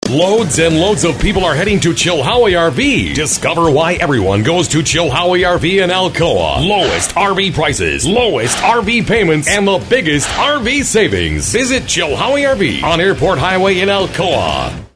Loads and loads of people are heading to Chilhowee RV. Discover why everyone goes to Chilhowee RV in Alcoa. Lowest RV prices, lowest RV payments, and the biggest RV savings. Visit Chilhowee RV on Airport Highway in Alcoa.